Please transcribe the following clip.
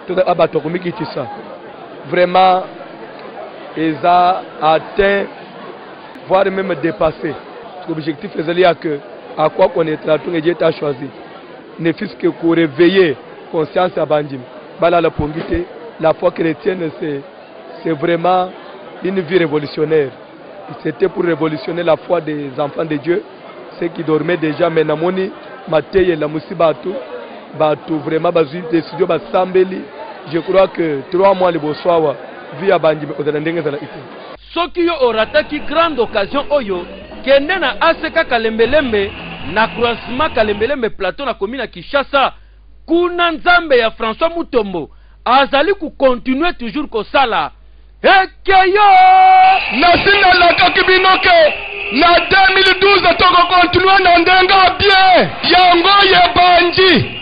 Vraiment, ils ont atteint, voire même dépassé. L'objectif est que, à quoi qu'on est là, tout le monde a choisi. Ne fût-ce que pour réveiller conscience à Bandim. La foi chrétienne, c'est vraiment une vie révolutionnaire. C'était pour révolutionner la foi des enfants de Dieu, ceux qui dormaient déjà. Mais Namoni, Mathieu, la Moussibatu, vraiment, des studios, je crois que 3 mois les Boswawa, vie à Bandim, au Dandengue. Soki yo orataki grande occasion oyo, kende na ACK Kalembelembe, na croisement Kalembelembe plateau na commune à Kinshasa, kuna nzambe ya François Mutombo, azali ku continuer toujours ko sala. Ekeyo! Nasina la kakibinoke, na 2012 toko continuer na ndenga bien, yango ye banji.